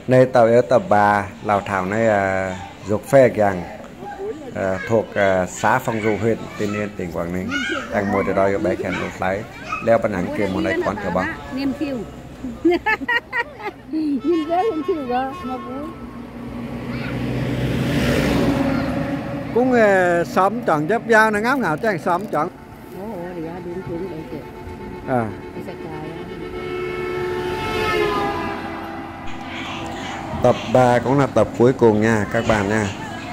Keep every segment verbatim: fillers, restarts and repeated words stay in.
nơi tàu ở tập bà lào thảo nơi dục phê rằng thuộc xã Phong Du huyện Tiên Yên tỉnh Quảng Ninh đang ngồi để đòi bé kèn một lái leo bên hàng kia một lấy quán cờ bóng niềm kiêu nhìn với niềm kiêu đó cũng xóm chọn chấp giao nó ngáo ngào cho xóm chọn à. Tập ba cũng là tập cuối cùng nha các bạn nha.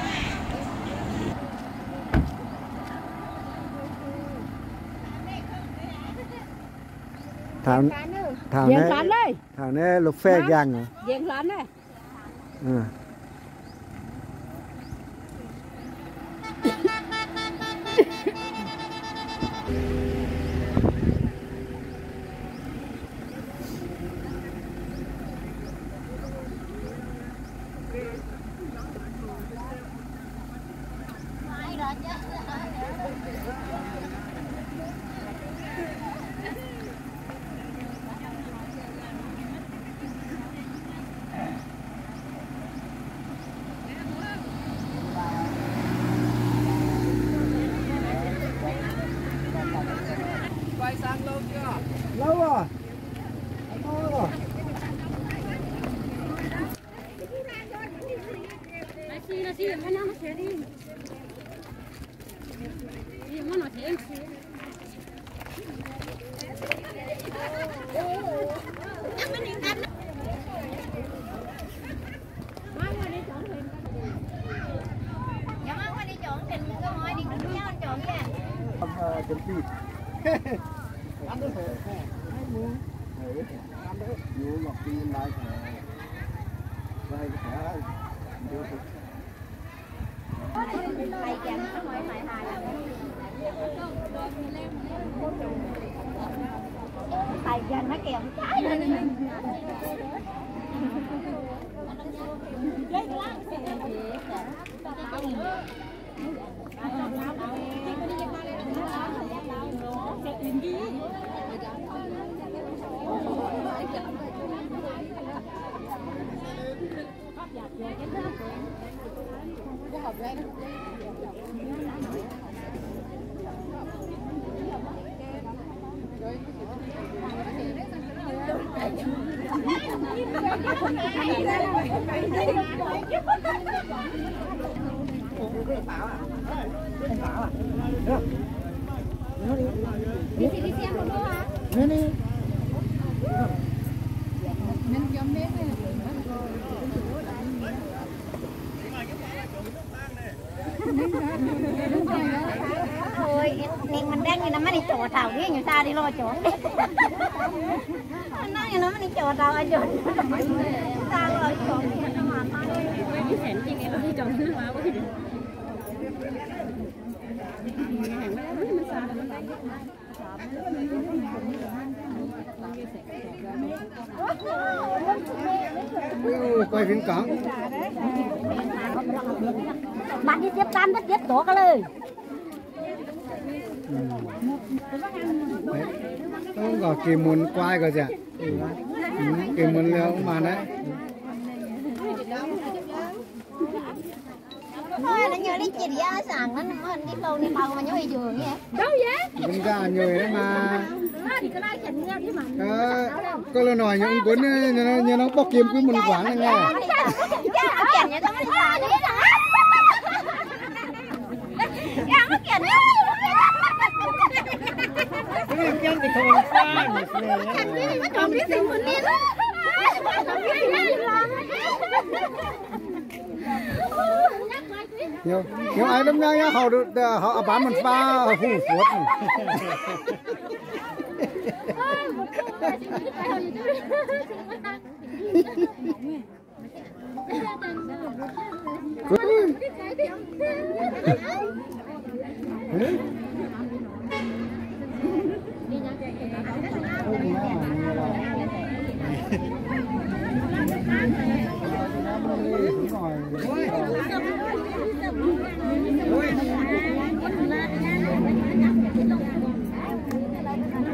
Thảo thảo này thảo này lục phê găng giang lớn này. Ừ. Quay sang lâu chưa? Lâu rồi. Lâu rồi. Chân vịt. Ăn được rồi. Ăn được. Vô ngọc pin lại phải. Đây phải. Thầy chàng nó ngoài mày hài. Thầy chàng nó kèm trái lên. Đi đi đi xem luôn hả? Đi đi. Nên giống bé này. Thôi, nên mình đang như nó mới đi chỗ thảo đi, người ta đi lo chỗ. Nó nói như nó mới đi chỗ thảo ở chỗ. Ta lo chỗ thì nó mà thôi. Cái sẻn chị em đi chỗ nó mà quá. Quay phim cổng. Bạn đi tiếp tan rất tiếp tổ cả lời. Tôi có kỳ muốn quay cơ chứ. Kỳ muốn leo mà đấy. Thôi nó nhớ đi chị đi sáng nó đi lâu đi lâu mà nhớ đi giường vậy. Đâu vậy? Cũng ra người đấy mà. Thì cái này chỉnh ra chứ mà. Có lời nói những cuốn như nó bóc kiếm cứ một quán này nghe. Chỉnh như tao mới xài đấy là. Em nó chỉnh đấy. Cái kia thì không xa nữa. Chỉnh đi mà trộm biết gì muốn đi đó. nhiều nhiều ai đâm ra họ họ bán mình pha hủ phốt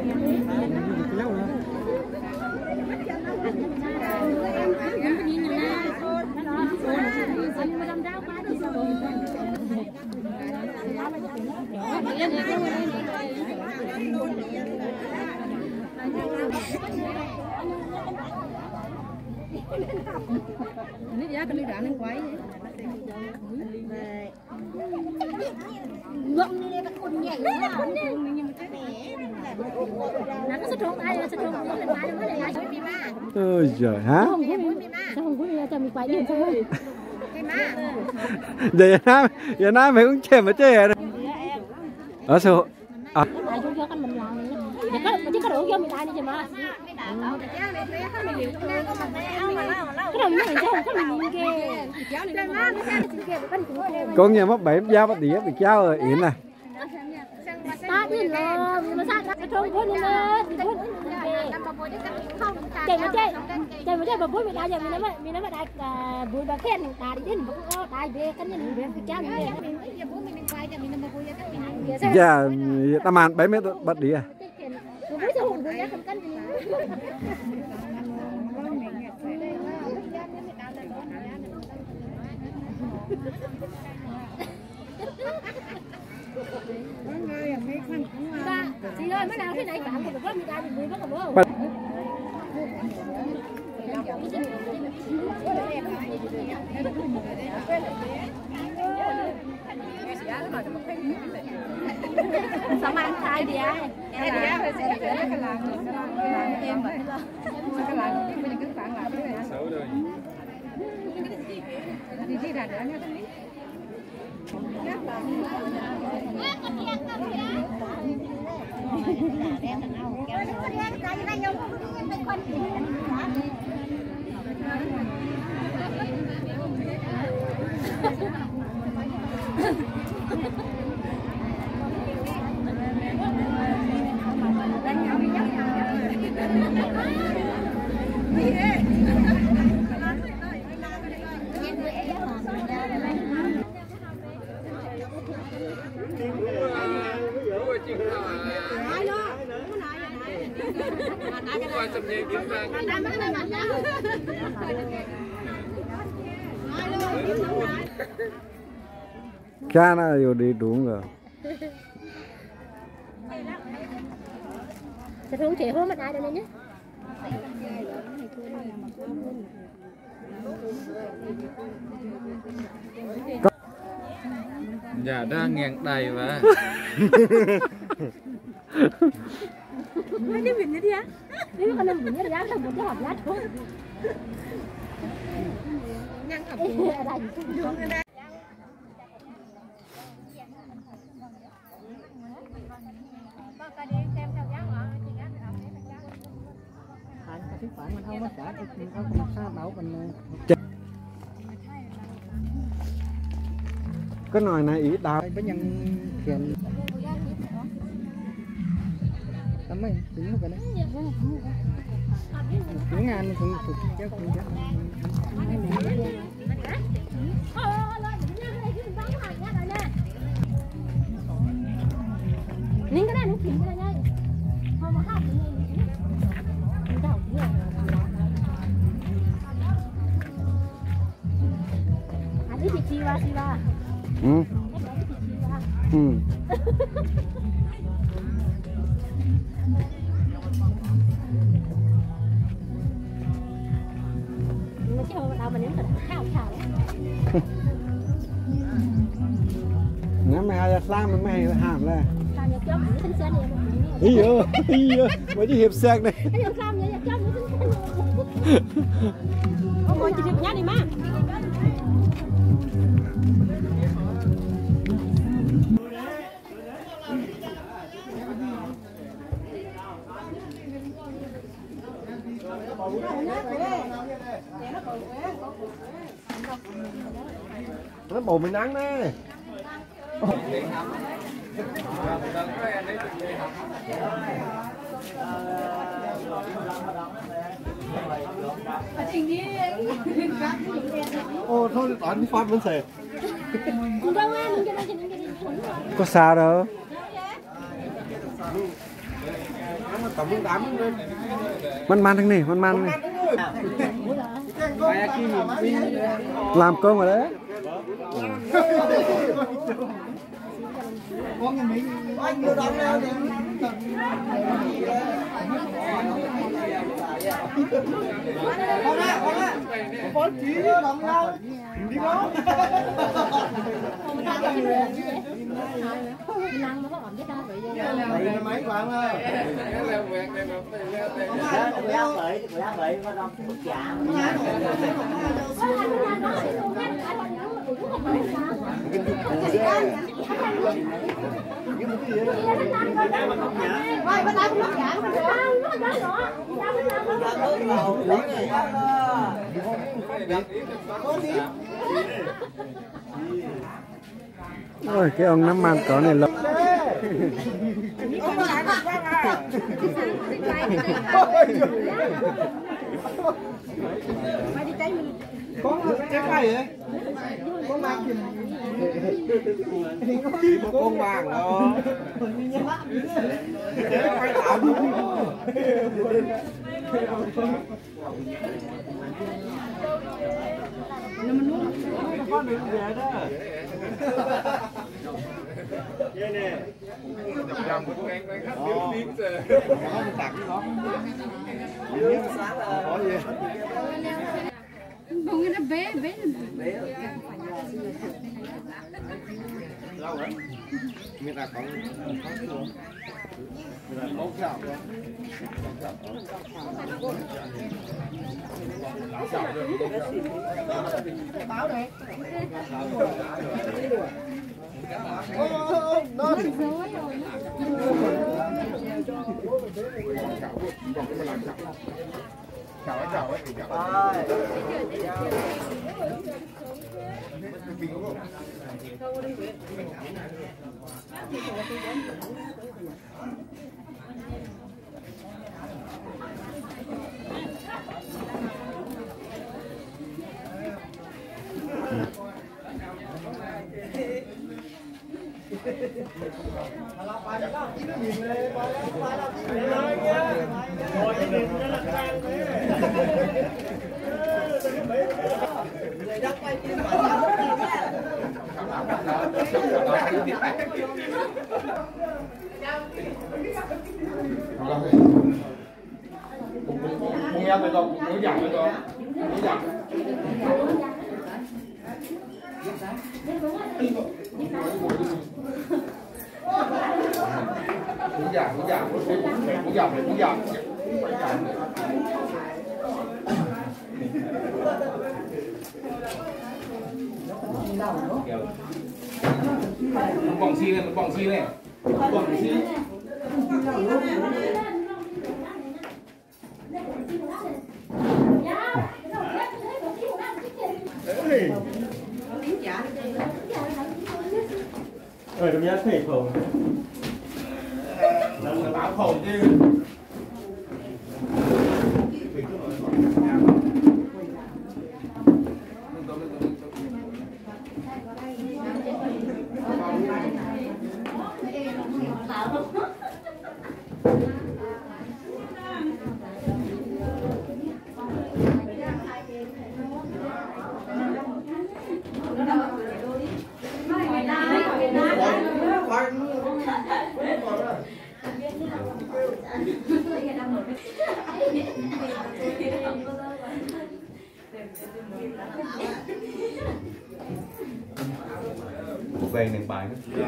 Em nhưng mà làm rau quá thì sao Nít giá cái ly đá lên quái ngậm đi đây con nhảy quá nó có trông ai nó trông nó lên mai nó mới lại chơi ma ôi giời hả không có sao không có cho mình quay điện sao cái ma vậy na vậy na mày cũng chè mà chè ở sao à ai cũng cho con mình làm để có chứ có đủ cho mình ai đi chứ mà cái đầu nó làm sao không có mình kia con nhà mất bảy dao bắt đĩa bị cháu rồi yến này ta đi lo nhưng mà sao nó trông quá nên chạy mà chạy chạy mà chạy mà bố mình ai giờ mình nói mà mình nói mà đại bố bà khen ta đi đến bố đại về cái nhân về cái cháu này dạ ta màn bảy mét bắt đĩa bố sao hùng bố nhá không cân ba chị ơi mới nào thế này bạn còn có người ta thì vui mất rồi bố sao mà ăn thay đi ai cái đá phải sẽ sẽ cái làm em vậy cái làm cái mình cứ phản lại cái này xấu rồi đi đi ra nữa nha cha nó rồi đi đúng rồi sẽ không chỉ hôm mà ai đây nhé dạ đang ngẹn đầy mà mấy đứa mình đi á nếu con em mình đi ra là một cái hộp lá thôi nhang hộp cái nồi này ý đào với nhân khiển tấm mấy tính một cái đấy tiếng ngàn cũng cũng chắc cũng chắc nín cái này nó kín cái này không mà học anh đi chị qua chị qua ừ ừ mà chứ không đâu mà nếu mà khao khao nếu mày ai làm mình mày hàm lên làm nhật chấm những sinh này ý ơi ý ơi mấy cái hiệp sang này cái nhật làm nhật chấm những sinh không ngồi chỉ việc nhá đi má nó bầu mình nắng đấy ô thôi toán đi phát vẫn sệt có sao đâu man man thằng này man man này làm cơm rồi đấy có người Mỹ anh đưa đón leo thì con á con á con chỉ đón leo đi đó năng nó có ổn chứ ta vậy vậy mấy bạn ơi leo quẹt đây mà leo vậy leo vậy có đâu chạm Quay bên đây cũng nó giảm nó nó nhỏ ôi cái ông nắm man cỏ này lâu có cái này ấy có mang gì một con vàng đó phải làm con được về đó đây nè dòng của anh anh hát tiếng tiếng rồi nó tặng nó có gì bông cái nó bé bé lâu rồi người ta còn người ta mốt sao báo đây nó chào ấy chào ấy không em phải không muốn giảm phải không muốn giảm muốn giảm muốn giảm muốn giảm muốn giảm muốn giảm một bỏng xi này một bỏng xi này một bỏng xi ơi đồng nhất thủy khổng là báo khổng chứ một về nền bài nữa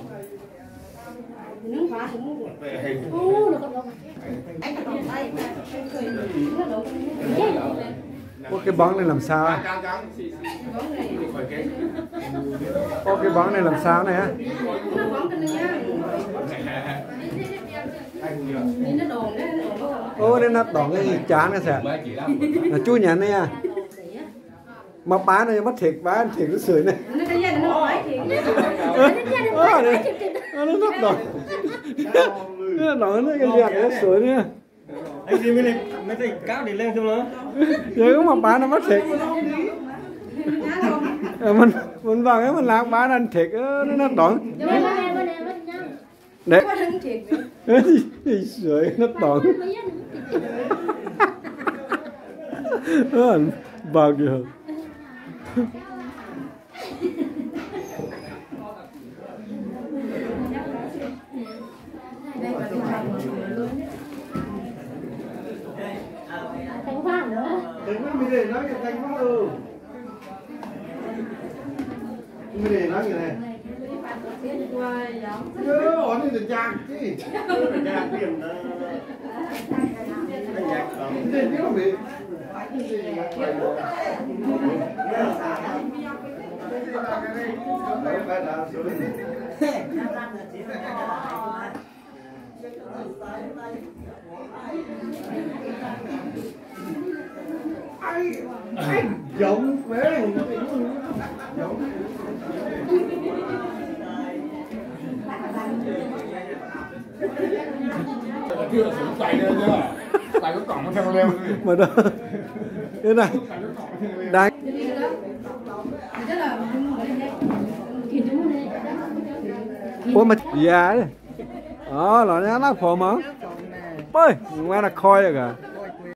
nướng phá cũng u nó còn đâu anh còn tay có cái bóng này làm sao có cái bóng này làm sao này á ô nên nó đỏ cái chán cái sẽ là chui nhắn này à mà bán này mất thiệt bán thiệt nó sưởi này nó nó đỏ nó đỏ nó cái giặc nó sưởi nữa anh đi mới mới thấy cáo đi lên không nữa vậy mà bán nó mất thiệt mình mình vào cái mình làm bán ăn thiệt nó đỏ đấy sưởi nó đỏ bao nhiêu để nói cái danh quá ừ mới để nói như này nhớ ổn thì được chàng chứ chàng tiền đó tiền chứ không bị ai ai giống bé giống chưa là sử tay lên chứ tay có cỏng theo leo mà đó thế này đang ủa mà già đấy ờ là nó nó phò mà ơi ngoài là khôi rồi cả